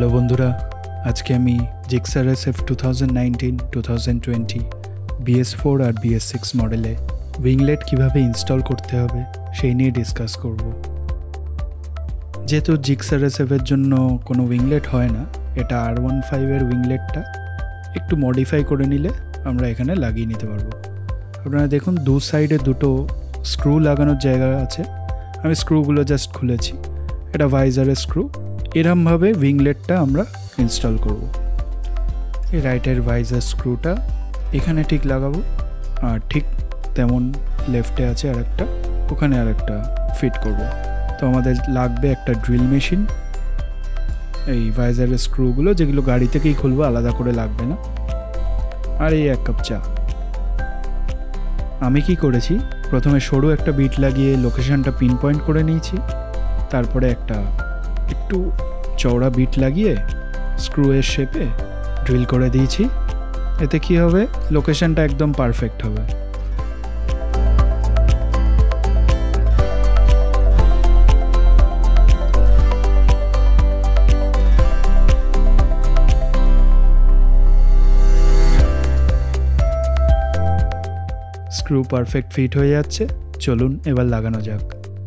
Hello বন্ধুরা, আজকে আমি জিক্সার SF 2019-2020 BS4 আর BS6 মডেলে উইংলেট কিভাবে ইনস্টল করতে হবে সেই নিয়ে ডিসকাস করব। যেহেতু জিক্সার SF এর জন্য কোনো উইংলেট হয় না, এটা R15 এর উইংলেটটা একটু মডিফাই করে নিলে আমরা এখানে লাগিয়ে নিতে পারবো। আপনারা দেখুন দু সাইডে দুটো স্ক্রু লাগানোর জায়গা আছে। আমি স্ক্রুগুলো জাস্ট খুলেছি। এটা ভাইজারের স্ক্রু। এরমভাবে উইংলেটটা আমরা ইনস্টল করব। এই রাইটের ভাইজার স্ক্রুটা এখানে ঠিক লাগাবো, আর ঠিক তেমন লেফটে আছে আরেকটা, ওখানে আরেকটা ফিট করব। তো আমাদের লাগবে একটা ড্রিল মেশিন, এই ভাইজারের স্ক্রুগুলো যেগুলো গাড়ি থেকেই খুলবো, আলাদা করে লাগবে না, আর এই এক কাপ চা। আমি কি করেছি, প্রথমে সরু একটা বিট লাগিয়ে লোকেশনটা পিন পয়েন্ট করে নিয়েছি, তারপরে একটা একটু চওড়া বিট লাগিয়ে স্ক্রুয়ের শেপে ড্রিল করে দিয়েছি। এতে কি হবে, লোকেশনটা একদম পারফেক্ট হবে। স্ক্রু পারফেক্ট ফিট হয়ে যাচ্ছে, চলুন এবার লাগানো যাক।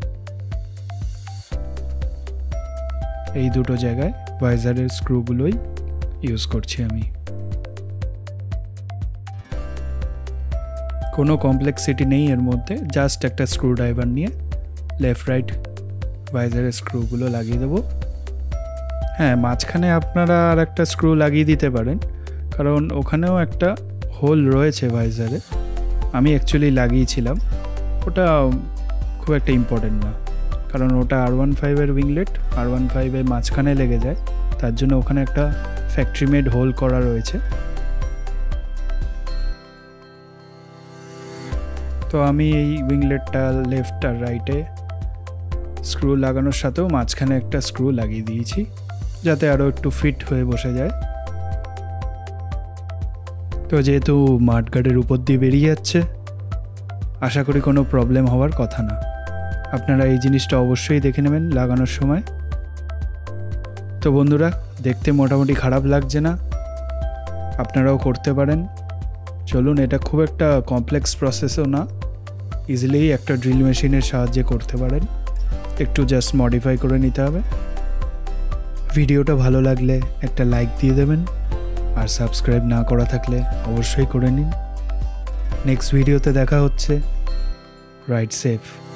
এই দুটো জায়গায় ভাইজারের স্ক্রুগুলোই ইউজ করছি আমি। কোনো কমপ্লেক্সিটি নেই এর মধ্যে, জাস্ট একটা স্ক্রু ড্রাইভার নিয়ে লেফট রাইট ভাইজারের স্ক্রুগুলো লাগিয়ে দেবো। হ্যাঁ, মাঝখানে আপনারা আর একটা স্ক্রু লাগিয়ে দিতে পারেন, কারণ ওখানেও একটা হোল রয়েছে ভাইজারে। আমি অ্যাকচুয়ালি লাগিয়েছিলাম, ওটা খুব একটা ইম্পর্টেন্ট না, কারণ ওটা R15 এর উইংলেট, R15 এর মাঝখানে লেগে যায়, তার জন্য ওখানে একটা ফ্যাক্টরি মেড হোল করা রয়েছে। তো আমি এই উইংলেটটা লেফট আর রাইটে স্ক্রু লাগানোর সাথেও মাঝখানে একটা স্ক্রু লাগিয়ে দিয়েছি, যাতে আরও একটু ফিট হয়ে বসে যায়। তো যেহেতু মাঠগার্ডের উপর দিয়ে বেরিয়ে যাচ্ছে, আশা করি কোনো প্রবলেম হওয়ার কথা না। আপনারা এই জিনিসটা অবশ্যই দেখে নেবেন লাগানোর সময়। তো বন্ধুরা, দেখতে মোটামুটি খারাপ লাগছে না, আপনারাও করতে পারেন। চলুন, এটা খুব একটা কমপ্লেক্স প্রসেসও না, ইজিলি একটা ড্রিল মেশিনের সাহায্যে করতে পারেন। একটু জাস্ট মডিফাই করে নিতে হবে। ভিডিওটা ভালো লাগলে একটা লাইক দিয়ে দেবেন, আর সাবস্ক্রাইব না করা থাকলে অবশ্যই করে নিন। নেক্সট ভিডিওতে দেখা হচ্ছে। Ride safe.